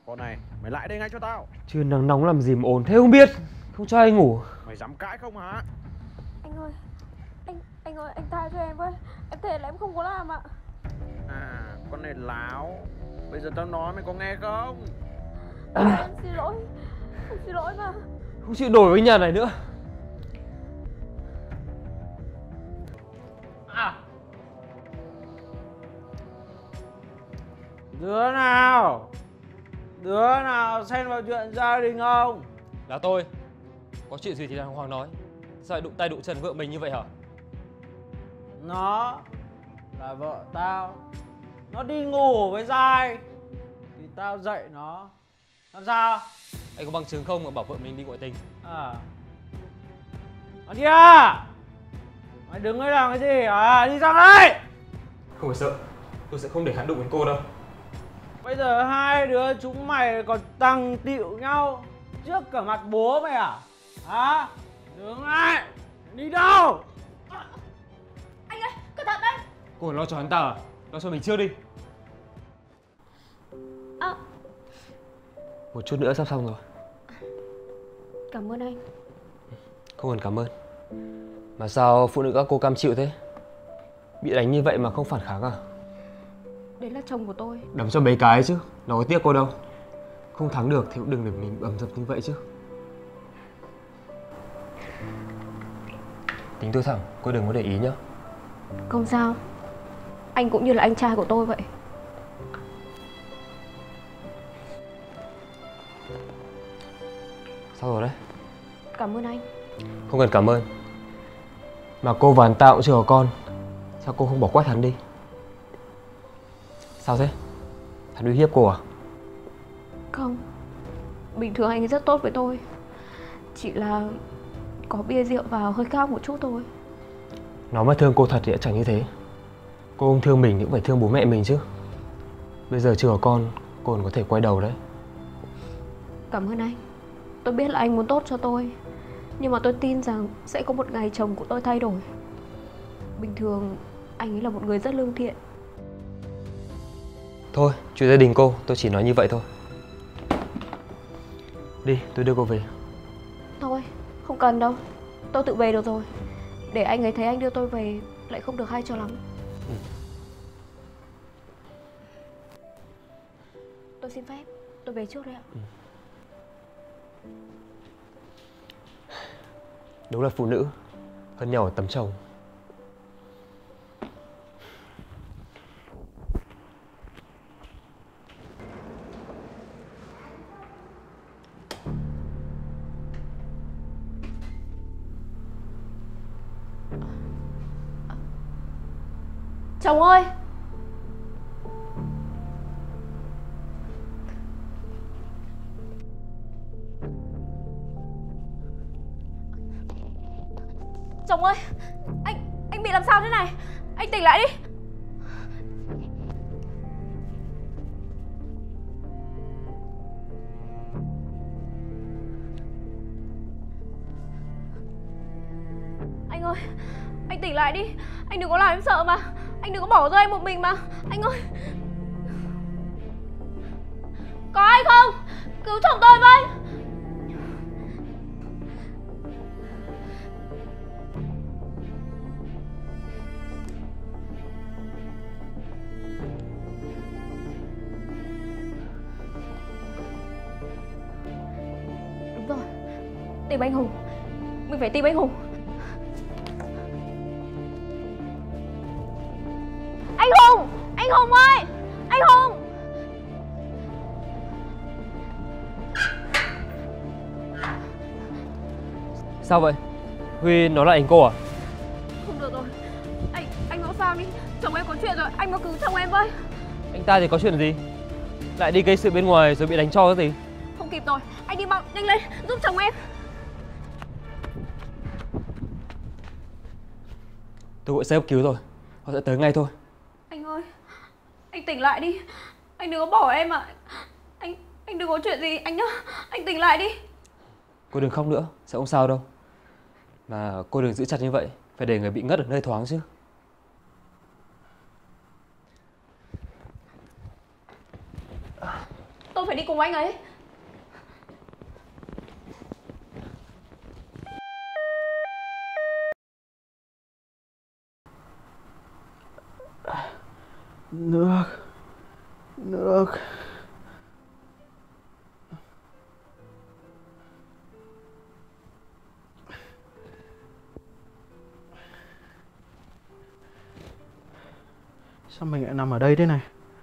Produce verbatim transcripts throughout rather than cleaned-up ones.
Con này, mày lại đây ngay cho tao. Chưa nắng nóng làm gì mà ồn thế không biết. Không cho anh ngủ. Mày dám cãi không hả? Anh ơi, anh anh ơi, anh tha cho em với. Em thề là em không có làm ạ. À, con này láo. Bây giờ tao nói mày có nghe không? À. Em xin lỗi. Em xin lỗi mà. Không chịu nổi với nhà này nữa. À. Đứa nào? Đứa nào xen vào chuyện gia đình không? Là tôi. Có chuyện gì thì đàng hoàng nói. Sao lại đụng tay đụng chân vợ mình như vậy hả? Nó là vợ tao. Nó đi ngủ với Giai thì tao dạy nó. Làm sao? Anh có bằng chứng không mà bảo vợ mình đi ngoại tình? À. Nó đi à? Mày đứng đây làm cái gì à? Đi sang đây! Không phải sợ. Tôi sẽ không để hắn đụng đến cô đâu. Bây giờ hai đứa chúng mày còn tăng tịu nhau trước cả mặt bố mày à? Hả? Đứng lại! Đi đâu? Anh ơi, cẩn thận đấy. Cô lo cho hắn ta à? Lo cho mình trước đi. À. Một chút nữa sắp xong rồi. Cảm ơn anh. Không cần cảm ơn. Mà sao phụ nữ các cô cam chịu thế? Bị đánh như vậy mà không phản kháng à? Đấy là chồng của tôi. Đấm cho mấy cái chứ. Nó có tiếc cô đâu. Không thắng được thì cũng đừng để mình bầm dập như vậy chứ. Tính tôi thẳng, cô đừng có để ý nhá. Không sao. Anh cũng như là anh trai của tôi vậy. Sao rồi đấy? Cảm ơn anh. Không cần cảm ơn. Mà cô và hắn ta cũng chưa có con. Sao cô không bỏ quách hắn đi? Sao thế? Hắn uy hiếp cô à? Không. Bình thường anh ấy rất tốt với tôi. Chỉ là có bia rượu vào hơi cao một chút thôi. Nó mà thương cô thật thì chẳng như thế. Cô không thương mình thì cũng phải thương bố mẹ mình chứ. Bây giờ chưa có con, cô còn có thể quay đầu đấy. Cảm ơn anh. Tôi biết là anh muốn tốt cho tôi. Nhưng mà tôi tin rằng sẽ có một ngày chồng của tôi thay đổi. Bình thường anh ấy là một người rất lương thiện. Thôi, chuyện gia đình cô, tôi chỉ nói như vậy thôi. Đi, tôi đưa cô về. Thôi, không cần đâu. Tôi tự về được rồi. Để anh ấy thấy anh đưa tôi về lại không được hay cho lắm. Ừ. Tôi xin phép, tôi về trước đây ạ. Ừ. Đúng là phụ nữ hơn nhau ở tấm chồng. Chồng ơi! Chồng ơi! Anh... anh bị làm sao thế này? Anh tỉnh lại đi! Anh ơi! Anh tỉnh lại đi! Anh đừng có làm em sợ mà! Anh đừng có bỏ rơi em một mình mà! Anh ơi! Có ai không? Cứu chồng tôi với! Đúng rồi. Tìm anh Hùng. Mình phải tìm anh Hùng. Anh Hùng! Anh Hùng ơi! Anh Hùng! Sao vậy? Huy nói lại anh cô à? Không được rồi. Anh... anh mau sao đi. Chồng em có chuyện rồi. Anh mau cứu chồng em với. Anh ta thì có chuyện gì? Lại đi gây sự bên ngoài rồi bị đánh cho cái gì? Không kịp rồi. Anh đi mau, nhanh lên, giúp chồng em. Tôi gọi xe cấp cứu rồi. Họ sẽ tới ngay thôi. Anh ơi, anh tỉnh lại đi. Anh đừng có bỏ em ạ. Anh anh đừng có chuyện gì anh nhá. Anh tỉnh lại đi. Cô đừng khóc nữa, sẽ không sao đâu. Mà cô đừng giữ chặt như vậy. Phải để người bị ngất ở nơi thoáng chứ. Tôi phải đi cùng anh ấy. Nước. Nước. Sao mình lại nằm ở đây thế này?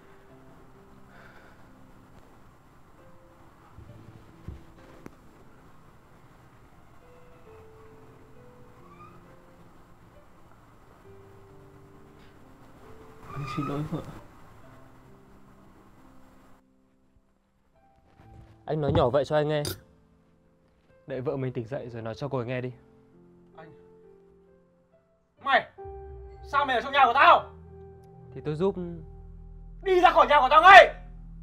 Anh xin lỗi vợ. Anh nói nhỏ vậy cho anh nghe. Đợi vợ mình tỉnh dậy rồi nói cho cô ấy nghe đi. Anh... Mày! Sao mày ở trong nhà của tao? Thì tôi giúp. Đi ra khỏi nhà của tao ngay!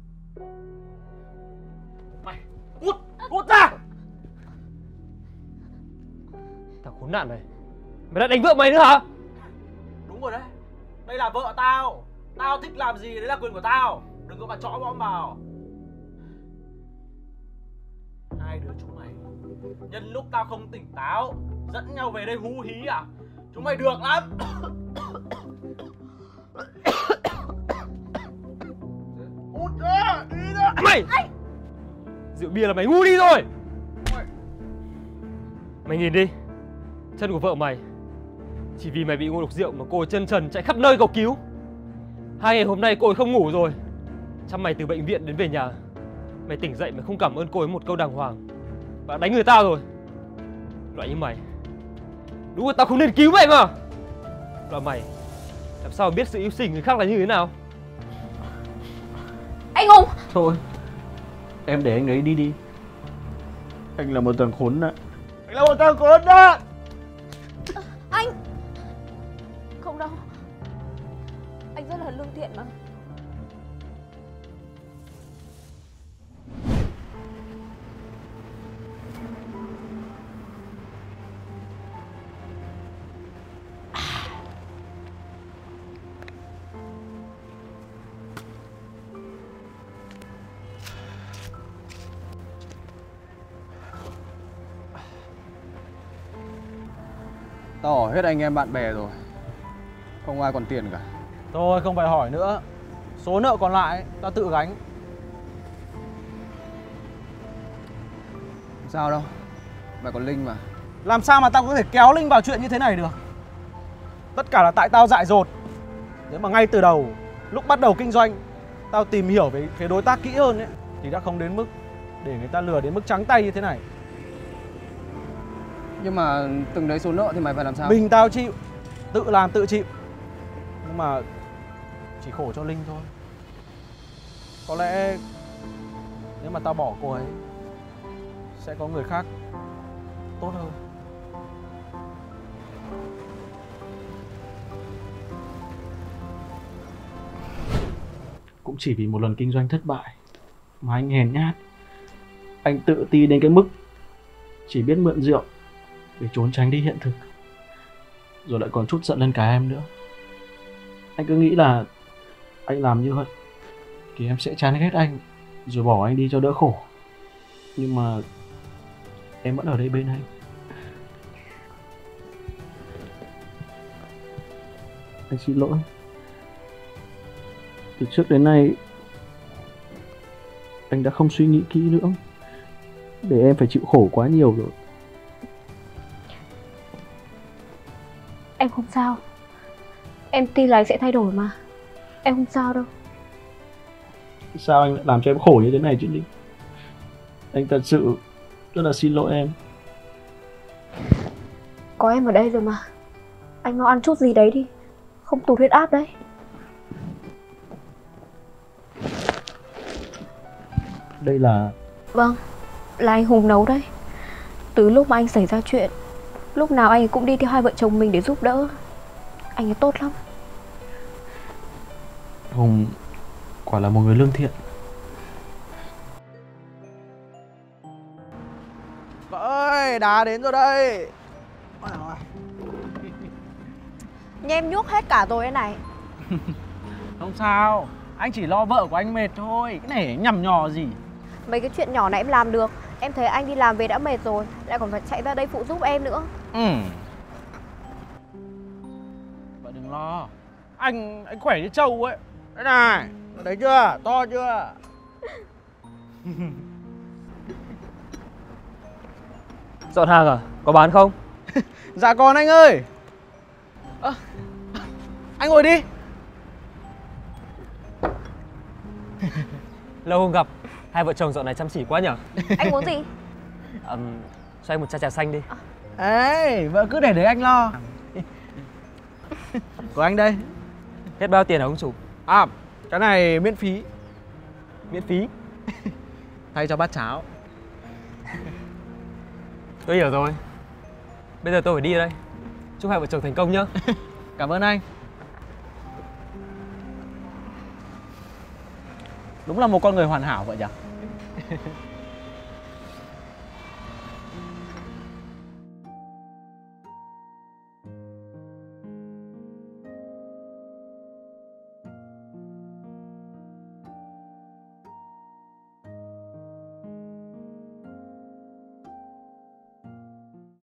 Mày! Cút! Cút ra! Thằng khốn nạn này, mày đã đánh vợ mày nữa hả? Đúng rồi đấy. Đây là vợ tao. Tao thích làm gì đấy là quyền của tao. Đừng có mà chõ mõm vào. Hai đứa chúng mày nhân lúc tao không tỉnh táo dẫn nhau về đây hú hí à? Chúng mày được lắm. Út ra, đi ra. Mày! Rượu bia là mày ngu đi rồi. Mày nhìn đi, chân của vợ mày chỉ vì mày bị ngộ độc rượu mà cô ấy chân trần chạy khắp nơi cầu cứu. Hai ngày hôm nay cô ấy không ngủ rồi. Chăm mày từ bệnh viện đến về nhà. Mày tỉnh dậy mày không cảm ơn cô ấy một câu đàng hoàng, và đánh người ta rồi. Loại như mày, đúng là tao không nên cứu mày mà. Loại mày làm sao biết sự yêu sinh người khác là như thế nào? Anh Hùng! Thôi, em để anh ấy đi đi. Anh là một thằng khốn nạn. Anh là một thằng khốn nạn. Anh! Không đâu. Anh rất là lương thiện mà. Tao hỏi hết anh em bạn bè rồi, không ai còn tiền cả. Thôi không phải hỏi nữa. Số nợ còn lại tao tự gánh. Sao đâu, mày còn Linh mà. Làm sao mà tao có thể kéo Linh vào chuyện như thế này được? Tất cả là tại tao dại dột. Nếu mà ngay từ đầu, lúc bắt đầu kinh doanh, tao tìm hiểu về phía đối tác kỹ hơn ấy, thì đã không đến mức để người ta lừa đến mức trắng tay như thế này. Nhưng mà từng đấy số nợ thì mày phải làm sao? Mình tao chịu, tự làm tự chịu. Nhưng mà chỉ khổ cho Linh thôi. Có lẽ nếu mà tao bỏ cô ấy, sẽ có người khác tốt hơn. Cũng chỉ vì một lần kinh doanh thất bại mà anh hèn nhát. Anh tự ti đến cái mức chỉ biết mượn rượu để trốn tránh đi hiện thực, rồi lại còn trút giận lên cả em nữa. Anh cứ nghĩ là anh làm như vậy thì em sẽ chán ghét anh, rồi bỏ anh đi cho đỡ khổ. Nhưng mà em vẫn ở đây bên anh. Anh xin lỗi. Từ trước đến nay anh đã không suy nghĩ kỹ nữa, để em phải chịu khổ quá nhiều rồi. Em không sao. Em tin là anh sẽ thay đổi mà. Em không sao đâu. Sao anh lại làm cho em khổ như thế này chứ Linh? Anh thật sự rất là xin lỗi em. Có em ở đây rồi mà. Anh mau ăn chút gì đấy đi, không tụt huyết áp đấy. Đây là... Vâng, là anh Hùng nấu đấy. Từ lúc mà anh xảy ra chuyện, lúc nào anh ấy cũng đi theo hai vợ chồng mình để giúp đỡ. Anh ấy tốt lắm. Hùng quả là một người lương thiện. Vợ ơi, đá đến rồi đây. Nhem nhuốc hết cả rồi đây này. Không sao, anh chỉ lo vợ của anh mệt thôi. Cái này nhằm nhò gì. Mấy cái chuyện nhỏ này em làm được. Em thấy anh đi làm về đã mệt rồi, lại còn phải chạy ra đây phụ giúp em nữa. Ừ. Vợ đừng lo. Anh anh khỏe như trâu ấy. Đây này, thấy chưa? To chưa? Dọn hàng à? Có bán không? Dạ còn anh ơi. À, anh ngồi đi. Lâu không gặp, hai vợ chồng dạo này chăm chỉ quá nhở? Anh muốn gì? um, Cho anh một chai trà xanh đi. Ê, vợ cứ để đấy anh lo. Của anh đây. Hết bao tiền hả ông chủ? À, cái này miễn phí. Miễn phí. Thay cho bát cháo. Tôi hiểu rồi. Bây giờ tôi phải đi đây. Chúc hai vợ chồng thành công nhá. Cảm ơn anh. Đúng là một con người hoàn hảo vậy nhỉ?